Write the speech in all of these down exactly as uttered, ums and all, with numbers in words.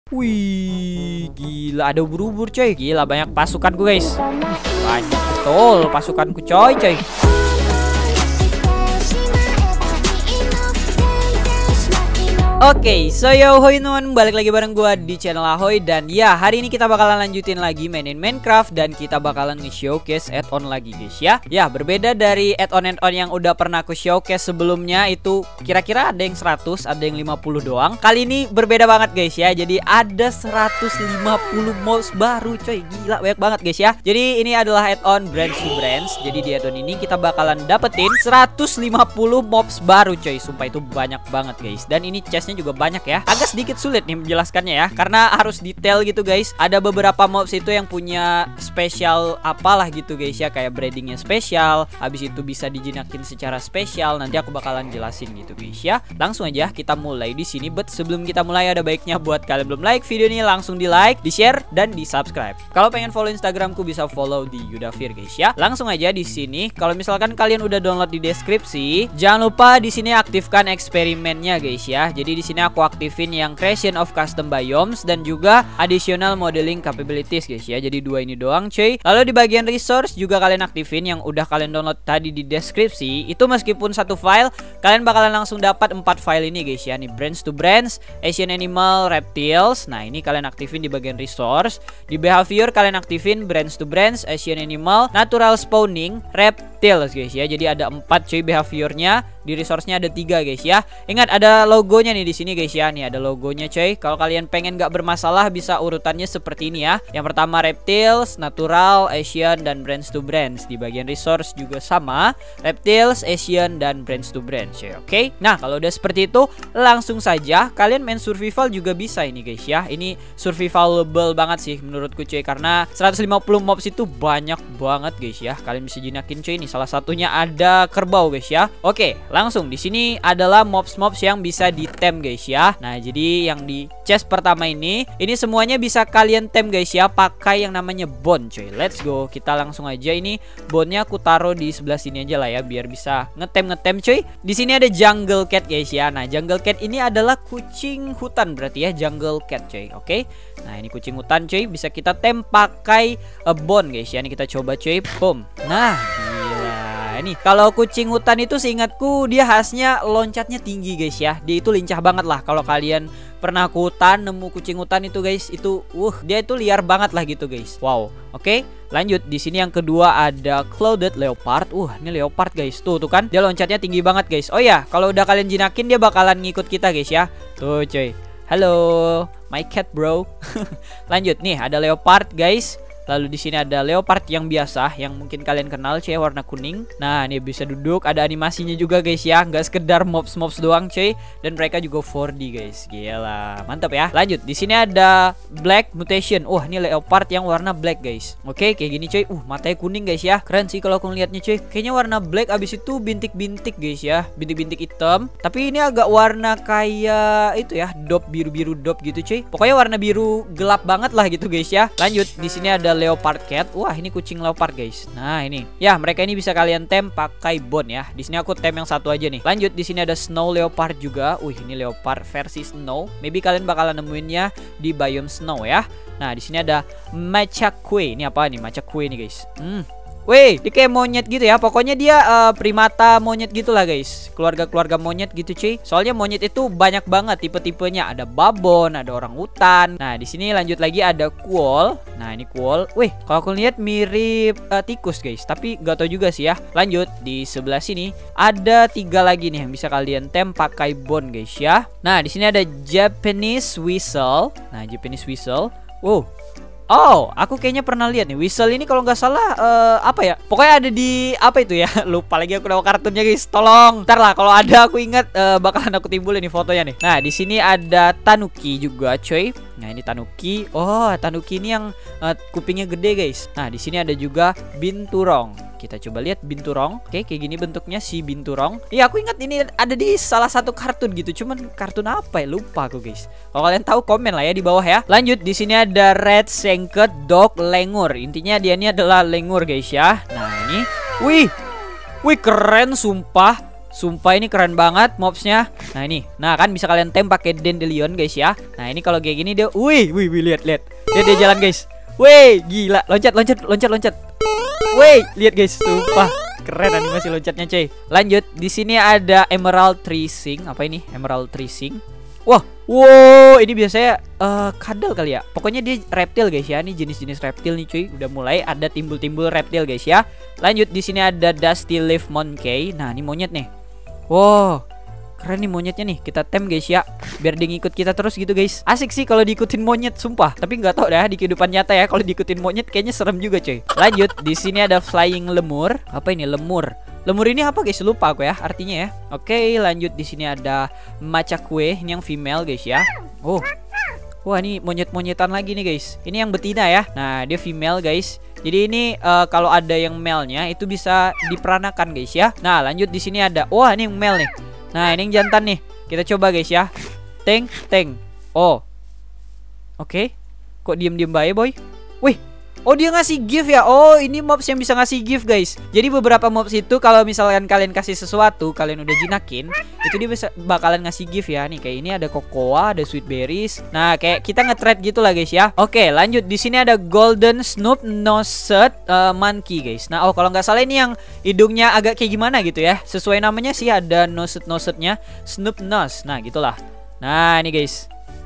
Wih, gila ada ubur-ubur coy. Gila banyak pasukanku guys. Banyak betul pasukanku coy coy. Oke, okay, so yo hoi teman, balik lagi bareng gua di channel Ahoy. Dan ya, hari ini kita bakalan lanjutin lagi mainin Minecraft. Dan kita bakalan nge-showcase add-on lagi guys ya. Ya, berbeda dari add-on-add-on yang udah pernah aku showcase sebelumnya. Itu kira-kira ada yang seratus, ada yang lima puluh doang. Kali ini berbeda banget guys ya. Jadi ada seratus lima puluh mobs baru coy. Gila banyak banget guys ya. Jadi ini adalah add-on Branch to Branch. Jadi di add-on ini kita bakalan dapetin seratus lima puluh mobs baru coy. Sumpah itu banyak banget guys. Dan ini chestnya juga banyak ya. Agak sedikit sulit nih menjelaskannya ya, karena harus detail gitu guys. Ada beberapa mobs itu yang punya spesial apalah gitu guys ya, kayak breedingnya spesial. Habis itu bisa dijinakin secara spesial. Nanti aku bakalan jelasin gitu guys ya. Langsung aja kita mulai di sini. But sebelum kita mulai ada baiknya buat kalian belum like video ini langsung di like, di share dan di subscribe. Kalau pengen follow Instagramku bisa follow di Yudafir guys ya. Langsung aja di sini. Kalau misalkan kalian udah download di deskripsi, jangan lupa di sini aktifkan eksperimennya guys ya. Jadi di sini aku aktifin yang creation of custom biomes dan juga additional modeling capabilities guys ya. Jadi dua ini doang cuy. Lalu di bagian resource juga kalian aktifin yang udah kalian download tadi di deskripsi. Itu meskipun satu file, kalian bakalan langsung dapat empat file ini guys ya. Nih branch to branch, Asian animal, reptiles. Nah, ini kalian aktifin di bagian resource. Di behavior kalian aktifin branch to branch, Asian animal, natural spawning, reptiles guys ya. Jadi ada empat cuy behaviornya. Di resource-nya ada tiga guys ya. Ingat ada logonya nih di sini guys ya. Nih ada logonya coy. Kalau kalian pengen gak bermasalah bisa urutannya seperti ini ya. Yang pertama reptiles, natural, Asian dan branch to branch. Di bagian resource juga sama, reptiles, Asian dan branch to branch ya. Oke. Okay? Nah, kalau udah seperti itu langsung saja kalian main survival juga bisa ini guys ya. Ini survivable banget sih menurutku cuy, karena seratus lima puluh mobs itu banyak banget guys ya. Kalian bisa jinakin cuy. Ini salah satunya ada kerbau guys ya. Oke. Okay. Langsung di sini adalah mobs-mobs yang bisa ditem guys ya. Nah, jadi yang di chest pertama ini, ini semuanya bisa kalian tem guys ya, pakai yang namanya bone coy. Let's go. Kita langsung aja. Ini bone-nya aku taruh di sebelah sini aja lah ya, biar bisa ngetem-ngetem coy. Di sini ada jungle cat guys ya. Nah, jungle cat ini adalah kucing hutan berarti ya, jungle cat coy. Oke. Okay? Nah, ini kucing hutan coy, bisa kita tem pakai uh, bone guys ya. Ini kita coba coy. Boom. Nah, nih kalau kucing hutan itu seingatku dia khasnya loncatnya tinggi guys ya. Dia itu lincah banget lah. Kalau kalian pernah ke hutan nemu kucing hutan itu guys, itu uh dia itu liar banget lah gitu guys. Wow. Oke, okay, lanjut. Di sini yang kedua ada clouded leopard. Uh, ini leopard guys. Tuh tuh kan. Dia loncatnya tinggi banget guys. Oh ya, kalau udah kalian jinakin dia bakalan ngikut kita guys ya. Tuh cuy. Halo, my cat bro. Lanjut nih, ada leopard guys. Lalu di sini ada leopard yang biasa, yang mungkin kalian kenal cuy, warna kuning. Nah, ini bisa duduk, ada animasinya juga guys ya, nggak sekedar mobs-mobs doang cuy. Dan mereka juga four D guys. Gila, mantap ya. Lanjut, di sini ada black mutation. Wah, ini leopard yang warna black guys. Oke, kayak gini cuy. Uh, matanya kuning guys ya. Keren sih kalau aku ngeliatnya cuy. Kayaknya warna black, abis itu bintik-bintik guys ya, bintik-bintik hitam. Tapi ini agak warna kayak itu ya, dop, biru-biru dop gitu cuy. Pokoknya warna biru gelap banget lah gitu guys ya. Lanjut, di sini ada leopard cat. Wah, ini kucing leopard guys. Nah, ini. Ya, mereka ini bisa kalian tem pakai bone ya. Di sini aku tem yang satu aja nih. Lanjut, di sini ada snow leopard juga. Wih, ini leopard versi snow. Maybe kalian bakalan nemuinnya di biome snow ya. Nah, di sini ada macaque. Ini apa nih? Macaque nih guys. Hmm. Wih, dia kayak monyet gitu ya. Pokoknya dia uh, primata monyet gitulah guys. Keluarga-keluarga monyet gitu cuy. Soalnya monyet itu banyak banget tipe-tipenya. Ada babon, ada orang hutan. Nah, di sini lanjut lagi ada quoll. Nah, ini quoll. Wih, kalau aku lihat mirip uh, tikus guys, tapi gak tau juga sih ya. Lanjut, di sebelah sini ada tiga lagi nih yang bisa kalian tem pakai bone guys ya. Nah, di sini ada Japanese whistle. Nah, Japanese whistle. Wow. Oh, aku kayaknya pernah lihat nih whistle ini kalau nggak salah uh, apa ya? Pokoknya ada di apa itu ya? Lupa lagi aku nama kartunnya guys. Tolong. Ntar lah kalau ada aku ingat uh, bakalan aku timbulin nih fotonya nih. Nah, di sini ada tanuki juga, coy. Nah, ini tanuki. Oh, tanuki ini yang uh, kupingnya gede guys. Nah, di sini ada juga binturong. Kita coba lihat binturong. Oke, kayak gini bentuknya si binturong. Iya, aku ingat ini ada di salah satu kartun gitu. Cuman kartun apa ya? Lupa aku guys. Kalau kalian tahu komen lah ya di bawah ya. Lanjut, di sini ada red sengket dog lengur. Intinya dia ini adalah lengur guys ya. Nah, ini. Wih. Wih, keren sumpah. Sumpah ini keren banget mobsnya. Nah ini, nah kan bisa kalian tem pakai Dandelion guys ya. Nah ini kalau kayak gini dia, wih, wih, wih, lihat, lihat, dia dia jalan guys. Wih, gila, loncat, loncat, loncat, loncat. Wih, lihat guys, sumpah keren animasi loncatnya cuy. Lanjut, di sini ada Emerald Tree Sing. Apa ini? Emerald Tree Sing. Wah, wow, ini biasanya uh, kadal kali ya. Pokoknya dia reptil guys ya. Ini jenis-jenis reptil nih cuy. Udah mulai ada timbul-timbul reptil guys ya. Lanjut, di sini ada Dusty Leaf Monkey. Nah ini monyet nih. Wow, keren nih monyetnya nih. Kita tem guys ya, biar dia ngikut kita terus gitu guys. Asik sih kalau diikutin monyet sumpah. Tapi nggak tahu dah di kehidupan nyata ya, kalau diikutin monyet kayaknya serem juga cuy. Lanjut, di sini ada Flying Lemur. Apa ini lemur? Lemur ini apa guys? Lupa aku ya artinya ya. Oke, lanjut, di sini ada Machakwe. Ini yang female guys ya. Oh, wah ini monyet-monyetan lagi nih guys. Ini yang betina ya. Nah dia female guys. Jadi ini uh, kalau ada yang male-nya itu bisa diperanakan guys ya. Nah lanjut, di sini ada, wah ini yang male nih. Nah ini yang jantan nih. Kita coba guys ya. Teng teng. Oh, oke. Okay. Kok diem-diem bae boy? Wih. Oh dia ngasih gift ya. Oh ini mobs yang bisa ngasih gift guys. Jadi beberapa mobs itu kalau misalkan kalian kasih sesuatu, kalian udah jinakin, itu dia bisa bakalan ngasih gift ya. Nih kayak ini ada cocoa, ada sweet berries. Nah kayak kita nge-trade gitu lah guys ya. Oke lanjut, di sini ada Golden Snoop Nosed uh, Monkey guys. Nah oh kalau nggak salah ini yang hidungnya agak kayak gimana gitu ya. Sesuai namanya sih ada nosed nosednya, Snoop Nose. Nah gitulah. Nah ini guys.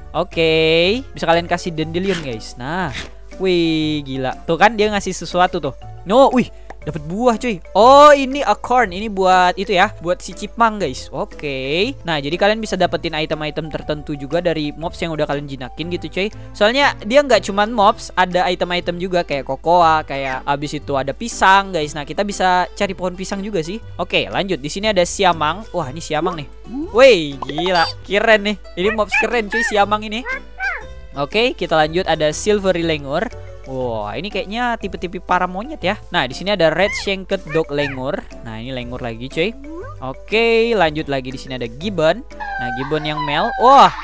Oke, bisa kalian kasih Dandelion guys. Nah wih gila. Tuh kan dia ngasih sesuatu tuh. No, wih dapat buah cuy. Oh ini acorn. Ini buat itu ya, buat si chipmunk guys. Oke okay. Nah jadi kalian bisa dapetin item-item tertentu juga dari mobs yang udah kalian jinakin gitu cuy. Soalnya dia nggak cuman mobs, ada item-item juga kayak cocoa, kayak abis itu ada pisang guys. Nah kita bisa cari pohon pisang juga sih. Oke okay, lanjut, di sini ada siamang. Wah ini siamang nih. Wih gila, keren nih. Ini mobs keren cuy siamang ini. Oke, kita lanjut, ada Silvery Lengur. Wow, ini kayaknya tipe-tipe para monyet ya. Nah, di sini ada Red Shanked Dog Lengur. Nah, ini lengur lagi, cuy. Oke, lanjut lagi, di sini ada Gibbon. Nah, Gibbon yang male. Wah.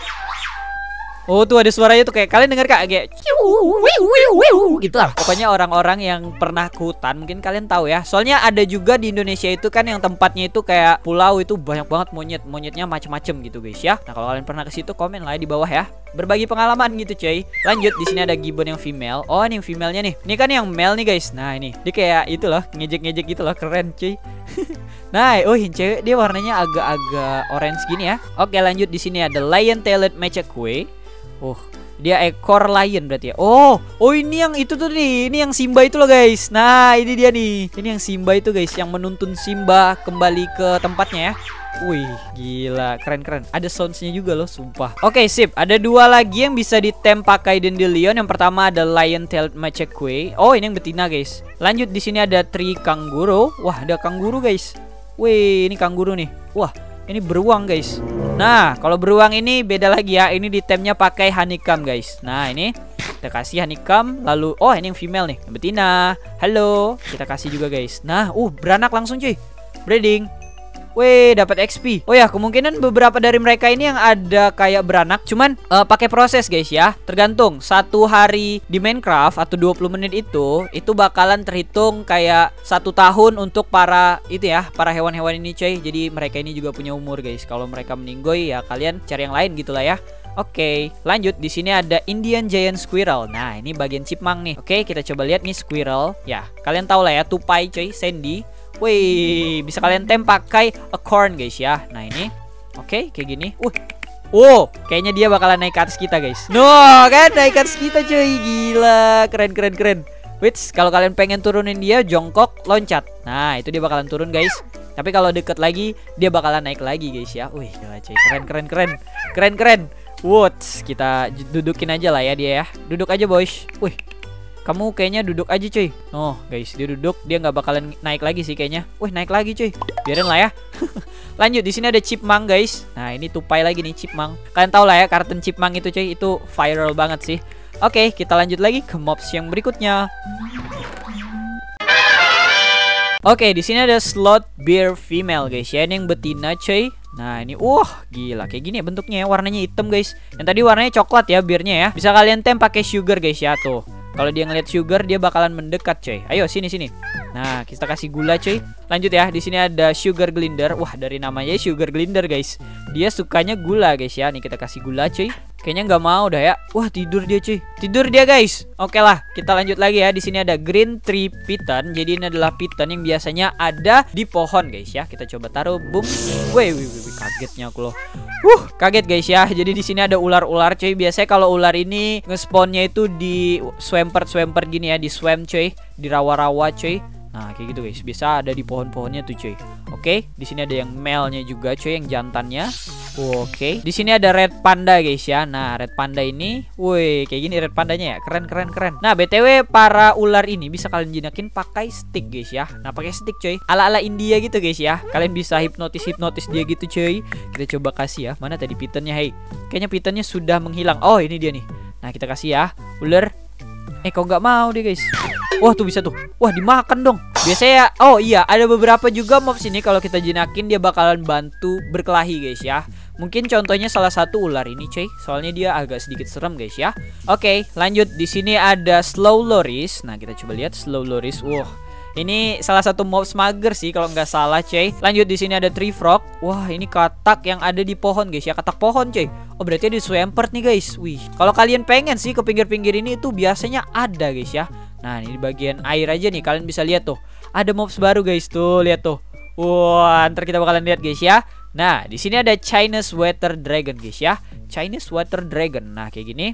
Oh, tuh ada suaranya tuh kayak kalian dengar Kak, kayak gitu lah. Pokoknya orang-orang yang pernah ke hutan mungkin kalian tahu ya. Soalnya ada juga di Indonesia itu kan yang tempatnya itu kayak pulau, itu banyak banget monyet. Monyetnya macem-macem gitu guys ya. Nah, kalau kalian pernah ke situ komen lah ya di bawah ya. Berbagi pengalaman gitu cuy. Lanjut, di sini ada Gibbon yang female. Oh ini yang femalenya nih. Ini kan yang male nih guys. Nah ini dia kayak itu loh, ngejek-ngejek gitu loh, keren cuy. Nah, oh ini cewek dia warnanya agak-agak orange gini ya. Oke lanjut, di sini ada Lion Tailed Machakwe. Oh dia ekor lion berarti ya. Oh oh ini yang itu tuh nih. Ini yang Simba itu loh guys. Nah ini dia nih. Ini yang Simba itu guys, yang menuntun Simba kembali ke tempatnya ya. Wih gila, keren-keren. Ada soundsnya juga loh, sumpah. Oke sip, ada dua lagi yang bisa ditem pakai Dandelion. Yang pertama ada Lion Tailed Machakwe. Oh ini yang betina guys. Lanjut, di sini ada Tree Kangaroo. Wah ada kanguru guys. Wih ini kanguru nih. Wah ini beruang guys. Nah kalau beruang ini beda lagi ya. Ini ditemnya pakai honeycomb guys. Nah ini kita kasih honeycomb. Lalu oh ini yang female nih, yang betina. Halo, kita kasih juga guys. Nah uh beranak langsung cuy, breeding. Wih, dapat X P. Oh ya, kemungkinan beberapa dari mereka ini yang ada kayak beranak, cuman uh, pakai proses guys ya. Tergantung, satu hari di Minecraft atau dua puluh menit itu itu bakalan terhitung kayak satu tahun untuk para itu ya, para hewan-hewan ini cuy. Jadi mereka ini juga punya umur guys. Kalau mereka meninggoy ya kalian cari yang lain gitulah ya. Oke, lanjut, di sini ada Indian Giant Squirrel. Nah, ini bagian chipmunk nih. Oke, kita coba lihat nih squirrel. Ya, kalian tahu lah ya, tupai cuy, Sandy. Wih, bisa kalian tem pakai acorn guys ya. Nah ini, oke okay, kayak gini. Uh, oh, kayaknya dia bakalan naik ke atas kita guys. No, kan naik ke atas kita cuy, gila, keren keren keren. Wait, kalau kalian pengen turunin dia, jongkok, loncat. Nah itu dia bakalan turun guys. Tapi kalau deket lagi, dia bakalan naik lagi guys ya. Wih, gila cuy, keren keren keren, keren keren. What? Kita dudukin aja lah ya dia ya. Duduk aja boys. Wih. Kamu kayaknya duduk aja cuy. Oh guys, dia duduk, dia nggak bakalan naik lagi sih kayaknya. Wih naik lagi cuy, biarin lah ya. Lanjut, di sini ada chipmunk guys. Nah ini tupai lagi nih chipmunk. Kalian tau lah ya kartun chipmunk itu cuy, itu viral banget sih. Oke, kita lanjut lagi ke mobs yang berikutnya. Oke, di sini ada Sloth Bear female guys ya, ini yang betina cuy. Nah ini, wah gila kayak gini ya bentuknya ya, warnanya hitam guys. Yang tadi warnanya coklat ya beernya ya. Bisa kalian tem pakai sugar guys ya tuh. Kalau dia ngeliat sugar, dia bakalan mendekat coy. Ayo sini sini. Nah, kita kasih gula coy. Lanjut ya. Di sini ada sugar glider. Wah, dari namanya sugar glider guys. Dia sukanya gula guys ya. Nih kita kasih gula coy. Kayaknya nggak mau dah ya. Wah, tidur dia cuy. Tidur dia guys. Oke lah, kita lanjut lagi ya. Di sini ada green tree piton. Jadi ini adalah piton yang biasanya ada di pohon guys ya. Kita coba taruh. Boom. Wih, wih, wih, kagetnya aku loh. Huh, kaget guys ya. Jadi di sini ada ular-ular cuy. Biasanya kalau ular ini ngespawnnya itu di swampert-swampert gini ya, di swamp cuy, di rawa-rawa cuy. Nah, kayak gitu guys. Bisa ada di pohon-pohonnya tuh cuy. Oke, di sini ada yang male-nya juga cuy, yang jantannya. Oke, di sini ada red panda guys ya. Nah, red panda ini, woi, kayak gini red pandanya ya. Keren keren keren. Nah, B T W para ular ini bisa kalian jinakin pakai stick guys ya. Nah, pakai stick cuy. Ala-ala India gitu guys ya. Kalian bisa hipnotis-hipnotis dia gitu cuy. Kita coba kasih ya. Mana tadi pitonnya, hey? Kayaknya pitonnya sudah menghilang. Oh, ini dia nih. Nah, kita kasih ya. Ular. Eh, kok nggak mau deh guys. Wah, tuh bisa tuh. Wah, dimakan dong. Biasanya, oh iya, ada beberapa juga mobs ini kalau kita jinakin dia bakalan bantu berkelahi guys ya. Mungkin contohnya salah satu ular ini cuy. Soalnya dia agak sedikit serem guys ya. Oke, lanjut. Di sini ada slow loris. Nah, kita coba lihat slow loris. Wah, ini salah satu mobs mager sih kalau nggak salah cuy. Lanjut, di sini ada tree frog. Wah, ini katak yang ada di pohon guys ya. Katak pohon cuy. Oh, berarti ada di swampert nih guys. Wih, kalau kalian pengen sih ke pinggir-pinggir ini itu biasanya ada guys ya. Nah, ini di bagian air aja nih. Kalian bisa lihat tuh. Ada mobs baru guys tuh. Lihat tuh. Wah, ntar kita bakalan lihat guys ya. Nah, di sini ada Chinese water dragon guys ya. Chinese water dragon. Nah, kayak gini.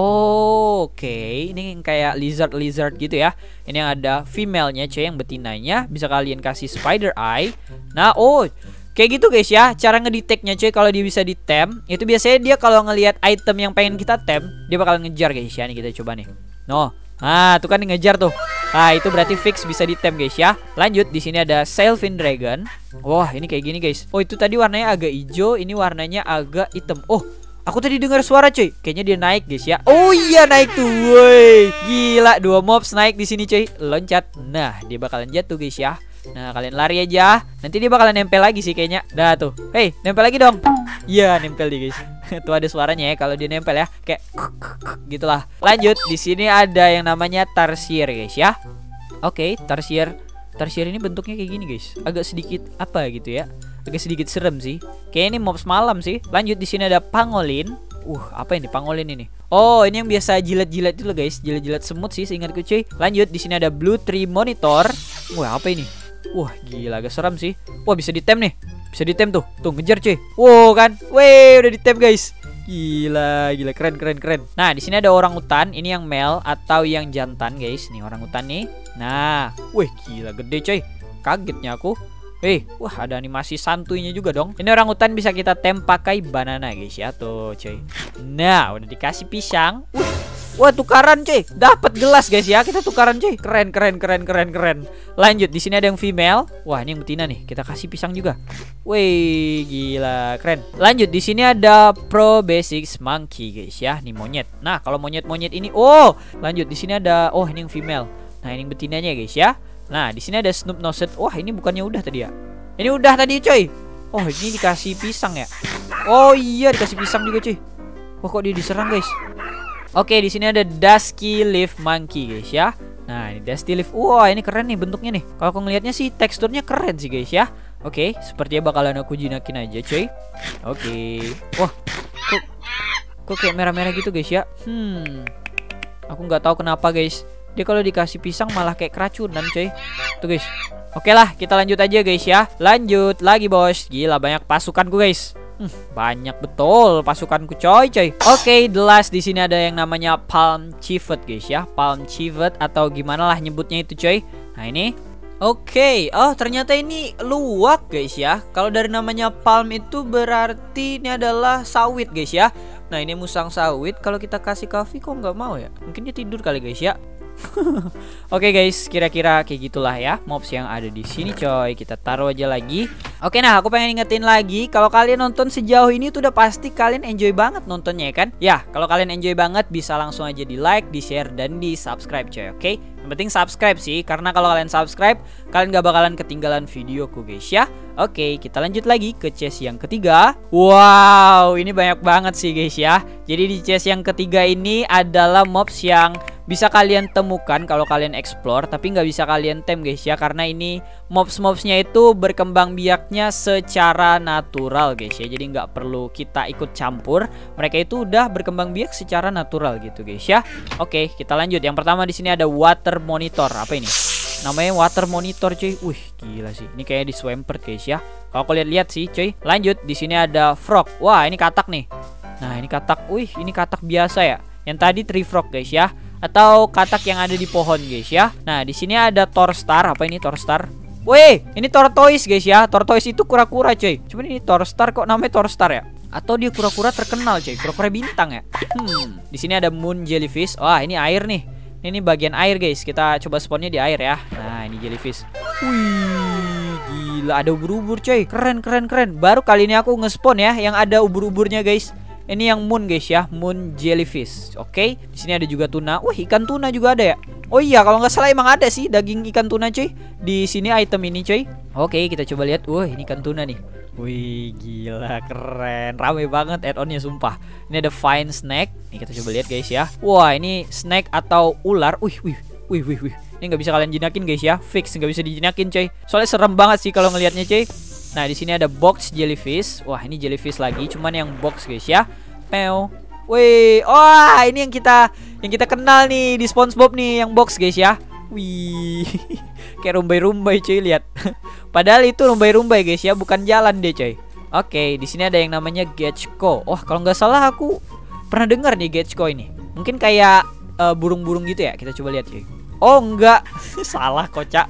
Oh, oke, okay. Ini yang kayak lizard-lizard gitu ya. Ini yang ada female-nya cuy, yang betinanya. Bisa kalian kasih spider eye. Nah, oh, kayak gitu guys ya. Cara ngedetect-nya cuy, kalau dia bisa di-tem, itu biasanya dia kalau ngelihat item yang pengen kita tem, dia bakal ngejar guys ya. Nih kita coba nih. No. Nah, tuh kan ngejar tuh. Nah, itu berarti fix bisa di-tem guys ya. Lanjut, di sini ada Sailfin Dragon. Wah, ini kayak gini guys. Oh, itu tadi warnanya agak hijau, ini warnanya agak hitam. Oh, aku tadi dengar suara cuy. Kayaknya dia naik guys ya. Oh iya, naik tuh. Woi, gila, dua mobs naik di sini cuy. Loncat. Nah, dia bakalan jatuh guys ya. Nah, kalian lari aja. Nanti dia bakalan nempel lagi sih kayaknya. Dah tuh. Hei, nempel lagi dong. Iya, nempel dia guys. Tuh ada suaranya ya kalau dia nempel ya. Kayak gitulah. Lanjut, di sini ada yang namanya tarsier guys ya. Oke, okay, tarsier. Tarsier ini bentuknya kayak gini guys. Agak sedikit apa gitu ya. Agak sedikit serem sih. Kayak ini mobs malam sih. Lanjut, di sini ada pangolin. Uh, apa ini pangolin ini? Oh, ini yang biasa jilat-jilat dulu guys. Jilat-jilat semut sih seingatku cuy. Lanjut, di sini ada blue tree monitor. Wah, apa ini? Wah, gila, agak seram sih. Wah, bisa ditem nih. Bisa ditem tuh. Tuh, ngejar cuy. Wow, kan. Weh, udah ditem guys. Gila, gila, keren, keren, keren. Nah, di sini ada orang utan. Ini yang male atau yang jantan guys. Nih orang utan nih. Nah, wih, gila, gede coy. Kagetnya aku. Eh, wah, ada animasi santuinya juga dong. Ini orang utan bisa kita tem pakai banana guys ya. Tuh cuy. Nah, udah dikasih pisang. Wih. Wah, tukaran cuy. Dapat gelas guys ya. Kita tukaran cuy. Keren, keren, keren, keren, keren. Lanjut, di sini ada yang female. Wah, ini yang betina nih. Kita kasih pisang juga. Wih, gila, keren. Lanjut, di sini ada Pro Basics Monkey guys ya. Nih monyet. Nah, kalau monyet-monyet ini, oh, lanjut di sini ada, oh, ini yang female. Nah, ini yang betinanya guys ya. Nah, di sini ada Snoop Nosed. Wah, ini bukannya udah tadi ya? Ini udah tadi coy. Oh, ini dikasih pisang ya. Oh iya, dikasih pisang juga cuy. Wah, kok dia diserang guys. Oke, di sini ada Dusky Leaf Monkey guys ya. Nah, ini Dusty Leaf. Wah, ini keren nih bentuknya nih. Kalau aku ngelihatnya sih teksturnya keren sih guys ya. Oke, sepertinya bakalan aku jinakin aja cuy. Oke. Wah, kok kok kayak merah-merah gitu guys ya. Hmm. Aku nggak tahu kenapa guys. Dia kalau dikasih pisang malah kayak keracunan cuy. Tuh guys. Oke lah, kita lanjut aja guys ya. Lanjut lagi bos. Gila, banyak pasukanku guys. Hmm, banyak betul pasukanku coy coy. Oke, okay, the last di sini ada yang namanya palm civet guys ya. Palm civet atau gimana lah nyebutnya itu coy. Nah, ini. Oke, okay. Oh ternyata ini luwak guys ya. Kalau dari namanya palm itu berarti ini adalah sawit guys ya. Nah, ini musang sawit. Kalau kita kasih coffee kok nggak mau ya? Mungkin dia tidur kali guys ya. Oke okay guys, kira-kira kayak gitulah ya mobs yang ada di sini coy. Kita taruh aja lagi. Oke, nah aku pengen ingetin lagi, kalau kalian nonton sejauh ini tuh udah pasti kalian enjoy banget nontonnya ya kan? Ya, kalau kalian enjoy banget bisa langsung aja di like, di share, dan di subscribe coy. Oke, yang penting subscribe sih, karena kalau kalian subscribe kalian gak bakalan ketinggalan videoku guys ya. Oke, kita lanjut lagi ke chest yang ketiga. Wow, ini banyak banget sih guys ya. Jadi di chest yang ketiga ini adalah mobs yang bisa kalian temukan kalau kalian explore, tapi nggak bisa kalian tem guys ya, karena ini mobs-mobsnya itu berkembang biaknya secara natural guys ya, jadi nggak perlu kita ikut campur, mereka itu udah berkembang biak secara natural gitu guys ya. Oke, kita lanjut. Yang pertama di sini ada water monitor. Apa ini? Namanya water monitor cuy. Wih, gila sih. Ini kayak di Swampert guys ya. Kalau kalian lihat sih cuy. Lanjut, di sini ada frog. Wah, ini katak nih. Nah, ini katak. Wih, ini katak biasa ya. Yang tadi tree frog guys ya, atau katak yang ada di pohon guys ya. Nah, di sini ada Torstar. Apa ini Torstar? Wih, ini tortoise guys ya. Tortoise itu kura-kura cuy. Cuman ini Torstar kok namanya Torstar ya? Atau dia kura-kura terkenal cuy, kura-kura bintang ya. Hmm, di sini ada moon jellyfish. Wah, ini air nih. Ini bagian air guys. Kita coba spawnnya di air ya. Nah, ini jellyfish. Wih, gila, ada ubur-ubur cuy. Keren, keren, keren. Baru kali ini aku nge-spawn ya yang ada ubur-uburnya guys. Ini yang moon guys ya, moon jellyfish. Oke, di sini ada juga tuna. Wah, ikan tuna juga ada ya. Oh iya, kalau nggak salah emang ada sih daging ikan tuna cuy di sini item ini cuy. Oke, kita coba lihat. Wah, ini ikan tuna nih. Wih, gila, keren. Rame banget add-onnya sumpah. Ini ada fine snack. Nih kita coba lihat guys ya. Wah, ini snack atau ular. Wih, wih, wih, wih, wih. Ini nggak bisa kalian jinakin guys ya. Fix nggak bisa dijinakin coy. Soalnya serem banget sih kalau ngelihatnya coy. Nah, di sini ada box jellyfish. Wah, ini jellyfish lagi, cuman yang box guys ya. Pew. Wih, wah, ini yang kita yang kita kenal nih di SpongeBob nih, yang box guys ya. Wih, kayak rumbai-rumbai cuy, lihat. Padahal itu rumbai-rumbai guys ya, bukan jalan deh coy. Oke, di sini ada yang namanya Gecko. Wah, kalau nggak salah aku pernah dengar nih Gecko ini. Mungkin kayak burung-burung uh, gitu ya. Kita coba lihat cuy. Oh enggak, salah kocak.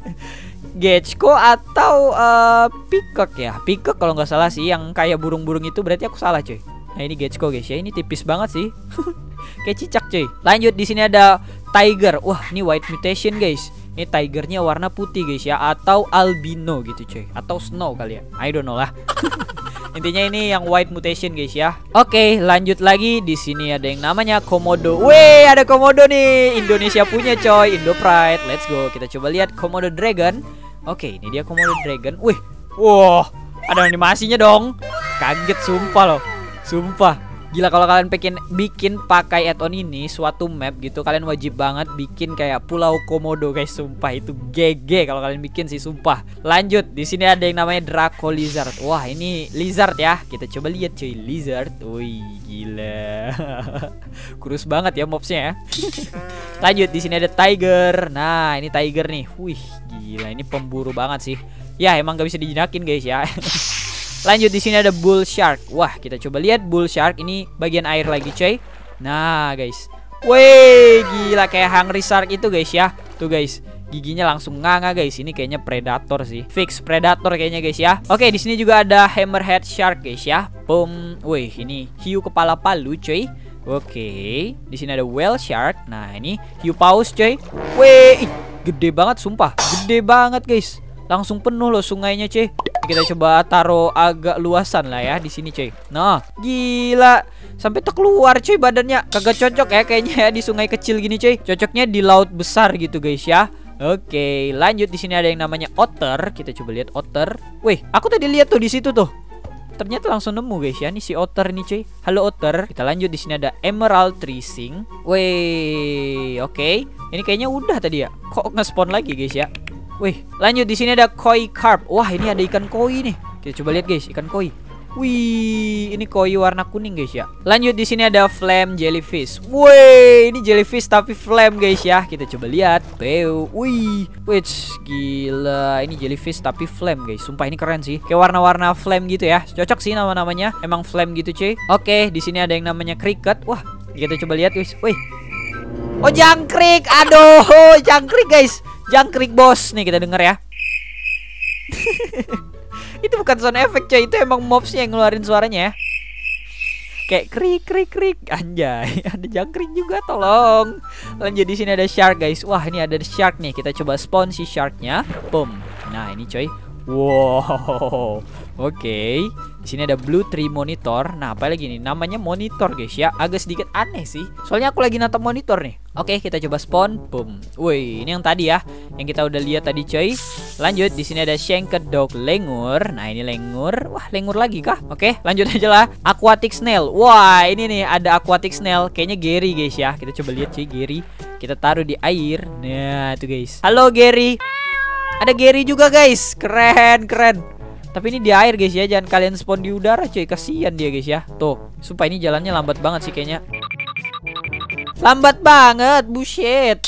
Gecko atau uh, peacock ya. Peacock kalau nggak salah sih, yang kayak burung-burung itu, berarti aku salah cuy. Nah, ini Gecko guys ya, ini tipis banget sih. Kayak cicak cuy. Lanjut, di sini ada tiger. Wah, ini white mutation guys. Ini tigernya warna putih guys ya, atau albino gitu cuy, atau snow kali ya, I don't know lah. Intinya ini yang white mutation guys ya. Oke, lanjut lagi. Di sini ada yang namanya komodo. Weh, ada komodo nih, Indonesia punya coy, Indo Pride. Let's go. Kita coba lihat komodo dragon. Oke, ini dia komodo dragon. Wih, wah, ada animasinya dong. Kaget sumpah loh, sumpah. Gila, kalau kalian pengen bikin pakai add-on ini suatu map gitu, kalian wajib banget bikin kayak Pulau Komodo guys, sumpah itu G G kalau kalian bikin sih sumpah. Lanjut, di sini ada yang namanya Draco Lizard. Wah, ini lizard ya. Kita coba lihat cuy, lizard. Wih, gila. Kurus banget ya mobsnya ya. Lanjut, di sini ada tiger. Nah, ini tiger nih. Wih, gila, ini pemburu banget sih. Ya, emang gak bisa dijinakin guys ya. Lanjut, di sini ada bull shark. Wah, kita coba lihat bull shark, ini bagian air lagi coy. Nah guys, wih, gila kayak hungry shark itu guys ya. Tuh guys, giginya langsung nganga guys. Ini kayaknya predator sih, fix predator kayaknya guys ya. Oke, di sini juga ada hammerhead shark guys ya. Boom. Wih, ini hiu kepala palu coy. Oke, di sini ada whale shark. Nah, ini hiu paus coy. Wih, gede banget sumpah, gede banget guys. Langsung penuh loh sungainya cuy. Kita coba taruh agak luasan lah ya di sini cuy. Nah, gila, sampai terkeluar cuy badannya. Kagak cocok ya kayaknya ya di sungai kecil gini cuy. Cocoknya di laut besar gitu guys ya. Oke, lanjut, di sini ada yang namanya otter. Kita coba lihat otter. Wih, aku tadi lihat tuh di situ tuh. Ternyata langsung nemu guys ya, nih si otter nih cuy. Halo otter. Kita lanjut, di sini ada emerald tracing. Wih, oke. Ini kayaknya udah tadi ya. Kok nge-spawn lagi guys ya? Wih, lanjut, di sini ada koi carp. Wah, ini ada ikan koi nih. Kita coba lihat guys, ikan koi. Wih, ini koi warna kuning guys ya. Lanjut, di sini ada flame jellyfish. Wih, ini jellyfish tapi flame guys ya. Kita coba lihat. Peu. Wih, wih, gila. Ini jellyfish tapi flame guys. Sumpah ini keren sih. Kayak warna-warna flame gitu ya. Cocok sih nama-namanya. Emang flame gitu cuy. Oke, di sini ada yang namanya cricket. Wah, kita coba lihat guys. Wih. Oh, jangkrik. Aduh, jangkrik guys. Jangkrik bos. Nih kita denger ya. Itu bukan sound effect coy, itu emang mobsnya yang ngeluarin suaranya ya. Kayak krik krik krik. Anjay, ada jangkrik juga, tolong. Lanjut, di sini ada shark guys. Wah, ini ada shark nih. Kita coba spawn si sharknya. Boom. Nah, ini coy. Wow. Oke. Di sini ada blue tree monitor. Nah, apa lagi nih? Namanya monitor, guys ya. Agak sedikit aneh sih. Soalnya aku lagi natap monitor nih. Oke, kita coba spawn. Boom. Woi, ini yang tadi ya. Yang kita udah lihat tadi, coy. Lanjut, di sini ada shanked dog lengur. Nah, ini lengur. Wah, lengur lagi kah? Oke, lanjut aja lah. Aquatic snail. Wah, ini nih ada aquatic snail. Kayaknya Gary, guys ya. Kita coba lihat, cuy, Gary. Kita taruh di air. Nah, tuh guys. Halo Gary. Ada Gary juga, guys. Keren, keren. Tapi ini di air, guys ya. Jangan kalian spawn di udara, cuy. Kasihan dia, guys ya. Tuh, sumpah ini jalannya lambat banget sih kayaknya. Lambat banget, bullshit.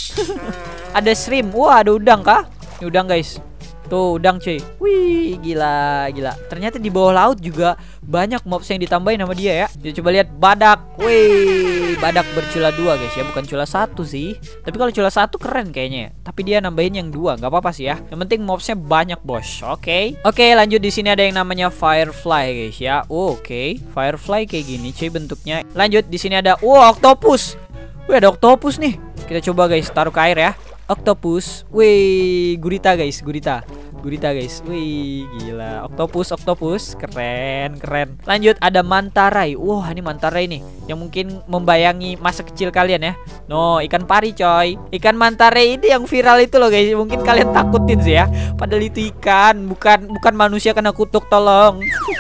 Ada shrimp. Wah, ada udang kah? Ini udang, guys. Tuh, udang, cuy. Wih, gila, gila. Ternyata di bawah laut juga banyak mobs yang ditambahin sama dia ya. Kita coba lihat badak. Wih, badak bercula dua, guys ya. Bukan cula satu sih. Tapi kalau cula satu keren kayaknya. Tapi dia nambahin yang dua, nggak apa-apa sih ya. Yang penting mobsnya banyak, bos. Oke. Okay. Oke, okay, lanjut di sini ada yang namanya firefly, guys ya. Oh, oke. Okay. Firefly kayak gini, cuy, bentuknya. Lanjut di sini ada, wow, octopus. Wih, ada octopus nih. Kita coba, guys, taruh ke air ya. Octopus. Wih, gurita, guys, gurita. Gurita, guys. Wih, gila. Octopus, octopus. Keren, keren. Lanjut ada mantarai. Wah, ini mantarai nih yang mungkin membayangi masa kecil kalian ya. No, ikan pari, coy. Ikan mantarai ini yang viral itu loh, guys. Mungkin kalian takutin sih ya. Padahal itu ikan, bukan bukan manusia kena kutuk, tolong.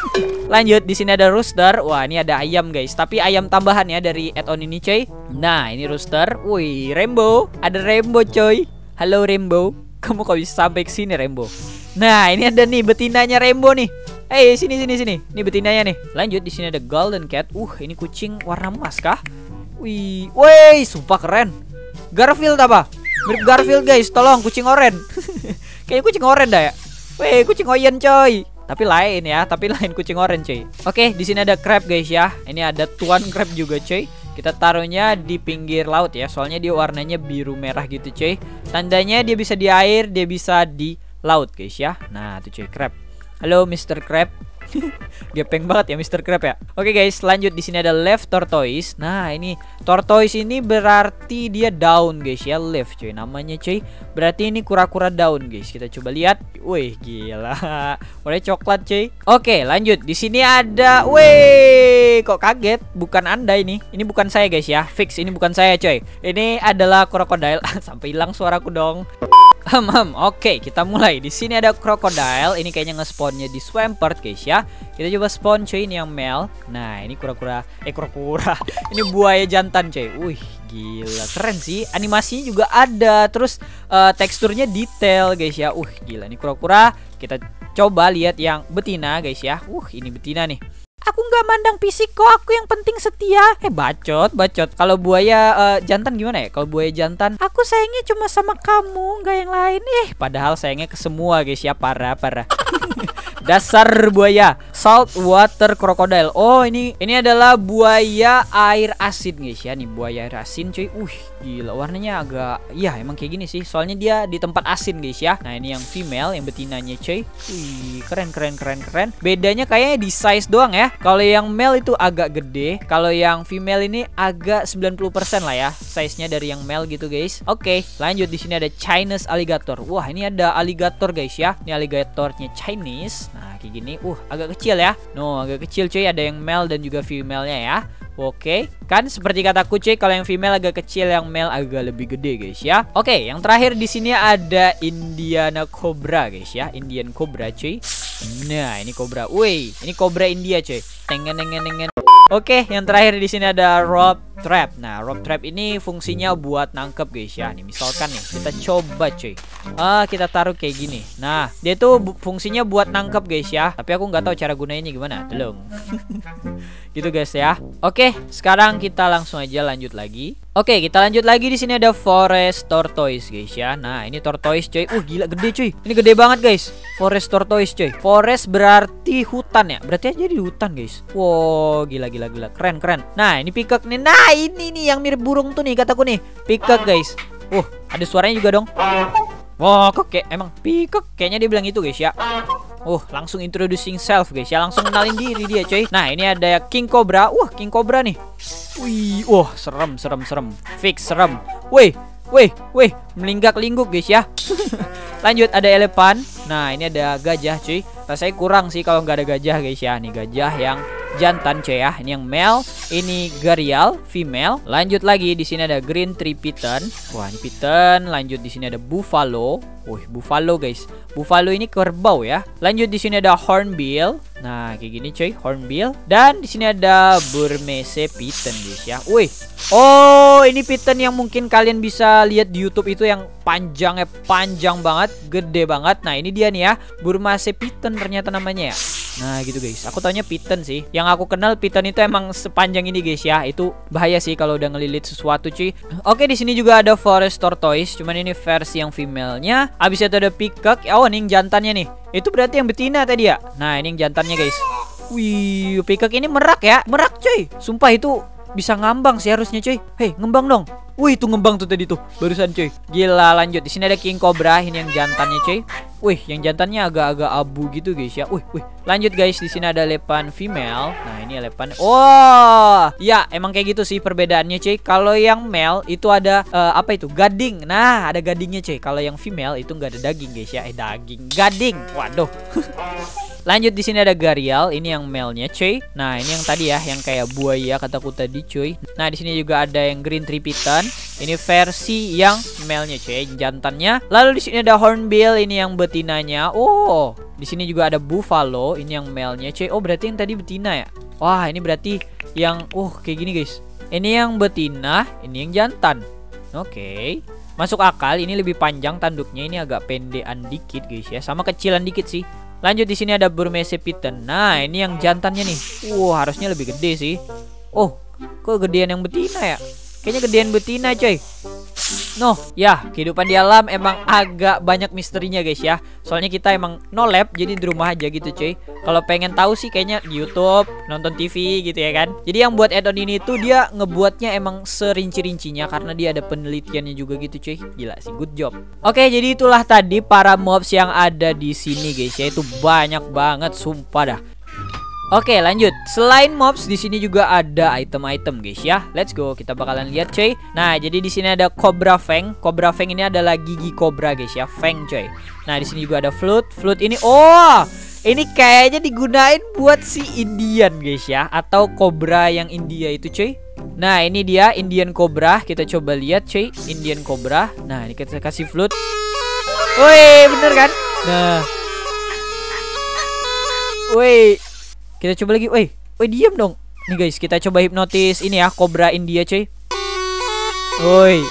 Lanjut di sini ada rooster. Wah, ini ada ayam, guys. Tapi ayam tambahan ya dari add-on ini, coy. Nah, ini rooster. Wih, rainbow. Ada rainbow, coy. Halo rainbow. Kamu kok bisa sampai ke sini, rainbow? Nah, ini ada nih betinanya rainbow nih. Eh, hey, sini sini sini. Ini betinanya nih. Lanjut di sini ada golden cat. Uh, ini kucing warna emas kah? Wih, woi, sumpah keren. Garfield apa? Mirip Garfield, guys. Tolong, kucing oren. Kayaknya kucing oren dah ya. Wih, kucing oyen, coy. Tapi lain ya, tapi lain kucing oren, coy. Oke, di sini ada crab, guys ya. Ini ada tuan crab juga, coy. Kita taruhnya di pinggir laut ya. Soalnya dia warnanya biru merah gitu, coy. Tandanya dia bisa di air, dia bisa di laut, guys ya. Nah, tuh coy, crab. Halo mister Crab. Gepeng banget ya mister Crab ya. Oke, guys, lanjut di sini ada left tortoise. Nah, ini tortoise ini berarti dia daun, guys ya. Left, coy, namanya, coy. Berarti ini kura-kura daun, guys. Kita coba lihat. Wih, gila. Warnanya coklat, coy. Oke, lanjut. Di sini ada, wih, kok kaget? Bukan Anda ini. Ini bukan saya, guys ya. Fix, ini bukan saya, coy. Ini adalah krokodil. Sampai hilang suaraku dong. Hmm, hmm. Oke, kita mulai. Di sini ada krokodil. Ini kayaknya nge-spawnnya di Swampert, guys ya. Kita coba spawn, coy. Ini yang male. Nah, ini kura-kura. Eh, kura-kura. Ini buaya jantan, coy. Wih, gila. Keren sih. Animasinya juga ada. Terus uh, teksturnya detail, guys ya. Uh, gila. Ini kura-kura. Kita coba lihat yang betina, guys ya. Uh, ini betina nih. Aku nggak mandang fisik kok, aku yang penting setia. Eh, bacot, bacot. Kalau buaya uh, jantan gimana ya? Kalau buaya jantan, aku sayangnya cuma sama kamu, nggak yang lain. Eh, padahal sayangnya ke semua, guys ya. Parah, parah. Dasar buaya. Salt water crocodile. Oh, ini ini adalah buaya air asin, guys ya. Nih buaya air asin, cuy. Uh, gila. Warnanya agak, ya emang kayak gini sih. Soalnya dia di tempat asin, guys ya. Nah, ini yang female, yang betinanya, cuy. Wih, keren, keren, keren, keren. Bedanya kayaknya di size doang ya. Kalau yang male itu agak gede. Kalau yang female ini agak sembilan puluh persen lah ya size-nya dari yang male gitu, guys. Oke, lanjut di sini ada Chinese alligator. Wah, ini ada alligator, guys ya. Ini alligatornya Chinese. Nah, kayak gini. Uh, agak kecil ya. No, agak kecil, cuy. Ada yang male dan juga female-nya ya. Oke, kan seperti kataku, cuy, kalau yang female agak kecil, yang male agak lebih gede, guys ya. Oke, yang terakhir di sini ada Indiana Cobra, guys ya. Indian Cobra, cuy. Nah, ini Cobra. Wih, ini Cobra India, cuy. Tengen tengen tengen. Oke, yang terakhir di sini ada rope trap. Nah, rope trap ini fungsinya buat nangkep, guys ya. Nih, misalkan nih, kita coba, cuy. Ah, kita taruh kayak gini. Nah, dia tuh fungsinya buat nangkep, guys ya. Tapi aku nggak tahu cara gunanya gimana. Tolong. Gitu, guys ya. Oke, sekarang kita langsung aja lanjut lagi. Oke, kita lanjut lagi. Di sini ada forest tortoise, guys ya. Nah, ini tortoise, coy. Uh, gila gede, cuy. Ini gede banget, guys. Forest tortoise, coy. Forest berarti hutan ya. Berarti aja di hutan, guys. Wow, gila gila gila. Keren keren. Nah, ini peacock nih. Nah, ini nih yang mirip burung tuh nih kataku nih. Peacock, guys. Uh, ada suaranya juga dong. Wow, kok kayak emang peacock kayaknya dia bilang itu, guys ya. Uh, langsung introducing self, guys ya. Langsung kenalin diri dia, coy. Nah, ini ada king cobra. Wah, king cobra nih. Wih, wah, serem serem serem. Fix serem. Wih, Wih, wih, melinggak-lingguk guys ya. Lanjut ada elephant. Nah, ini ada gajah cuy. Rasanya kurang sih kalau nggak ada gajah guys ya. Nih gajah yang jantan cuy ya. Ini yang male, ini gharial female. Lanjut lagi di sini ada green tree piton. Wah, ini piton. Lanjut di sini ada buffalo. Wih, buffalo guys. Buffalo ini kerbau ya. Lanjut di sini ada hornbill. Nah, kayak gini cuy, hornbill. Dan di sini ada Burmese piton guys ya. Wih. Oh, ini piton yang mungkin kalian bisa lihat di YouTube itu yang panjangnya panjang banget, gede banget. Nah, ini dia nih ya. Burmese piton ternyata namanya ya. Nah, gitu guys. Aku taunya piton sih. Yang aku kenal piton itu emang sepanjang ini guys ya. Itu bahaya sih kalau udah ngelilit sesuatu cuy. Oke, di sini juga ada forest tortoise, cuman ini versi yang female-nya. Habis itu ada peacock. Oh, ini yang jantannya nih. Itu berarti yang betina tadi ya. Nah, ini yang jantannya guys. Wih, peacock ini merak ya. Merak cuy. Sumpah itu bisa ngambang sih harusnya cuy. Hei, ngembang dong. Wih, itu ngembang tuh tadi tuh barusan cuy. Gila, lanjut. Di sini ada king cobra, ini yang jantannya cuy. Wih, yang jantannya agak-agak abu gitu guys ya. Wih, wih. Lanjut guys, di sini ada elephant female. Nah, ini elephant. Oh, ya emang kayak gitu sih perbedaannya cuy. Kalau yang male itu ada uh, apa itu? Gading. Nah, ada gadingnya cuy. Kalau yang female itu nggak ada daging guys ya. Eh, daging. Gading. Waduh. Lanjut di sini ada gharial, ini yang male-nya cuy. Nah, ini yang tadi ya, yang kayak buaya kataku tadi cuy. Nah, di sini juga ada yang green tree piton. Ini versi yang male-nya cuy, jantannya. Lalu di sini ada hornbill, ini yang betinanya. Oh, di sini juga ada buffalo, ini yang male-nya cuy. Oh, berarti yang tadi betina ya. Wah, ini berarti yang uh kayak gini guys. Ini yang betina, ini yang jantan. Oke. Okay. Masuk akal, ini lebih panjang tanduknya, ini agak pendekan dikit guys ya. Sama kecilan dikit sih. Lanjut di sini ada Burmese piton. Nah, ini yang jantannya nih. Wah, harusnya lebih gede sih. Oh, kok gedean yang betina ya? Kayaknya gedean betina, coy. No, ya, kehidupan di alam emang agak banyak misterinya guys ya. Soalnya kita emang no lab, jadi di rumah aja gitu cuy. Kalau pengen tahu sih kayaknya di YouTube, nonton T V gitu ya kan. Jadi yang buat add-on ini tuh dia ngebuatnya emang serinci-rincinya karena dia ada penelitiannya juga gitu cuy. Gila sih, good job. Oke, jadi itulah tadi para mobs yang ada di sini guys ya. Itu banyak banget, sumpah dah. Oke, lanjut. Selain mobs di sini juga ada item-item guys ya. Let's go. Kita bakalan lihat cuy. Nah, jadi di sini ada Cobra Fang. Cobra Fang ini adalah gigi kobra guys ya. Fang cuy. Nah, di sini juga ada flute. Flute ini oh, ini kayaknya digunain buat si Indian guys ya, atau kobra yang India itu cuy. Nah, ini dia Indian Cobra. Kita coba lihat cuy, Indian Cobra. Nah, ini kita kasih flute. Woi, bener kan? Nah. Woi. Kita coba lagi. Woi, woi diam dong. Nih guys, kita coba hipnotis ini ya, kobra India cuy. Woi.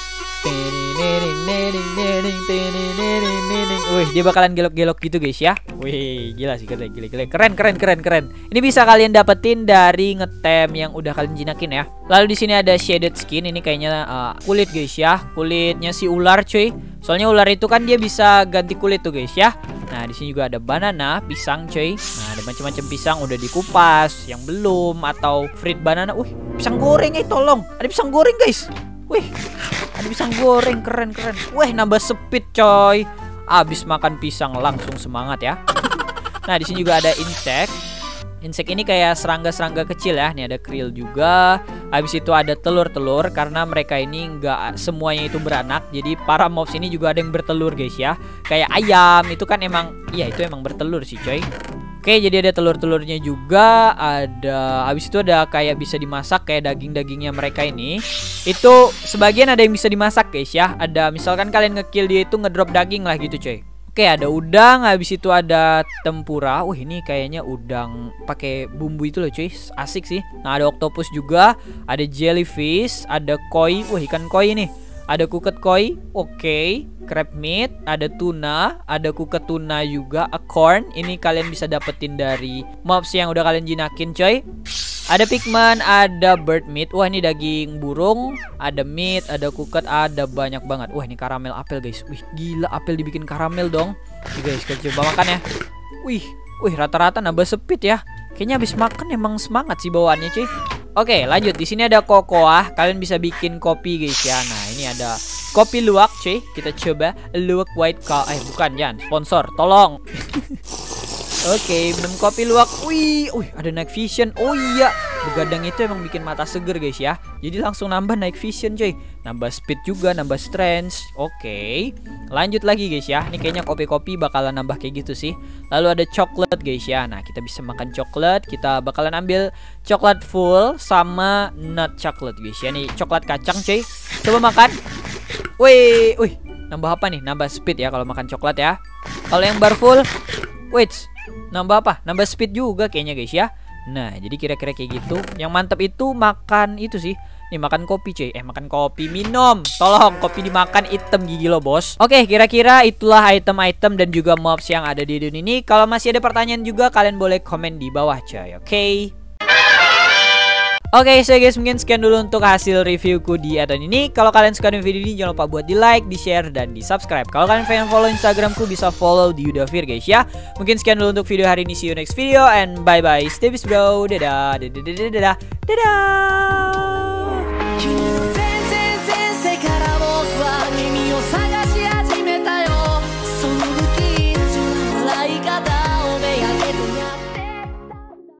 Wih, dia bakalan gelok-gelok gitu guys ya. Wih, gila sih, gila, gila, gila. Keren, keren, keren, keren. Ini bisa kalian dapetin dari ngetem yang udah kalian jinakin ya. Lalu di sini ada shaded skin. Ini kayaknya uh, kulit guys ya. Kulitnya si ular cuy. Soalnya ular itu kan dia bisa ganti kulit tuh guys ya. Nah, di sini juga ada banana, pisang cuy. Nah, ada macam-macam pisang udah dikupas, yang belum atau fruit banana. Wih, pisang goreng eh tolong. Ada pisang goreng guys. Wih, ada pisang goreng, keren-keren. Wih, nambah speed coy. Abis makan pisang langsung semangat ya. Nah, di sini juga ada insect. Insect ini kayak serangga-serangga kecil ya. Nih ada krill juga. Habis itu ada telur-telur karena mereka ini nggak semuanya itu beranak. Jadi para mobs ini juga ada yang bertelur guys ya. Kayak ayam itu kan emang, iya itu emang bertelur sih coy. Oke, jadi ada telur-telurnya juga. Ada, habis itu ada kayak bisa dimasak kayak daging-dagingnya mereka ini. Itu sebagian ada yang bisa dimasak guys ya. Ada misalkan kalian ngekill dia itu ngedrop daging lah gitu coy. Oke, ada udang, habis itu ada tempura. Wah, ini kayaknya udang pakai bumbu itu loh cuy. Asik sih. Nah, ada octopus juga, ada jellyfish, ada koi. Wah, ikan koi nih. Ada kuket koi, oke, okay. Crab meat, ada tuna, ada kuket tuna juga, acorn. Ini kalian bisa dapetin dari mobs yang udah kalian jinakin coy. Ada pigman, ada bird meat. Wah, ini daging burung, ada meat, ada kuket, ada banyak banget. Wah, ini karamel apel guys. Wih, gila apel dibikin karamel dong. Nih guys, kita coba makan ya. Wih, wih rata-rata nambah speed ya. Kayaknya habis makan emang semangat sih bawaannya cuy. Oke, lanjut. Di sini ada kokoa. Kalian bisa bikin kopi guys ya. Nah, ini ada kopi luwak cuy. Kita coba luwak white coffee. Eh, bukan, jangan sponsor. Tolong. Oke, minum kopi luwak. Wih, wih, ada night vision. Oh iya, begadang itu emang bikin mata seger guys ya. Jadi langsung nambah night vision coy. Nambah speed juga, nambah strength. Oke, lanjut lagi guys ya. Ini kayaknya kopi-kopi bakalan nambah kayak gitu sih. Lalu ada coklat guys ya. Nah, kita bisa makan coklat. Kita bakalan ambil coklat full sama nut coklat guys ya. Nih coklat kacang coy. Coba makan. Wih, wih, nambah apa nih? Nambah speed ya kalau makan coklat ya. Kalau yang bar full, wait, nambah apa? Nambah speed juga kayaknya guys ya. Nah, jadi kira-kira kayak gitu. Yang mantap itu makan itu sih. Nih makan kopi cuy. Eh makan kopi, minum. Tolong kopi dimakan, item gigi lo bos. Oke, kira-kira itulah item-item dan juga mobs yang ada di dunia ini. Kalau masih ada pertanyaan juga kalian boleh komen di bawah coy. Oke. Oke, so guys, mungkin sekian dulu untuk hasil reviewku di add-on ini. Kalau kalian suka dengan video ini, jangan lupa buat di like, di share, dan di subscribe. Kalau kalian pengen follow Instagramku, bisa follow di Yudafir guys ya. Mungkin sekian dulu untuk video hari ini. See you next video and bye bye. Stay peace bro. Dadah, dadah, dadah, dadah, dadah.